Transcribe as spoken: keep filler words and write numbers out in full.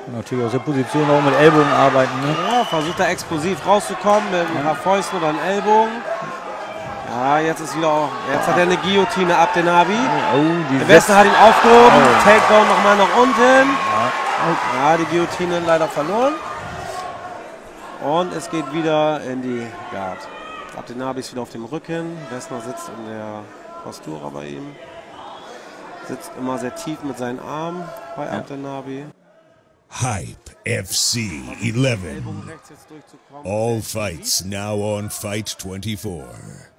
Natürlich aus der Position auch mit Ellbogen arbeiten. Ne? Ja, versucht er explosiv rauszukommen mit ein paar Fäusten oder einem Ellbogen. Ja, jetzt ist wieder auch, jetzt hat er eine Guillotine ab, den Nabi. Oh, die der Westen hat ihn aufgehoben, oh. Takedown nochmal nach unten. Ja. Ja, die Guillotine leider verloren. Und es geht wieder in die Guard. Abdenabi ist wieder auf dem Rücken. Wessner sitzt in der Postura bei ihm. Sitzt immer sehr tief mit seinen Armen bei Ja. Abdenabi. Hype F C eleven. All fights now on Fight twenty-four.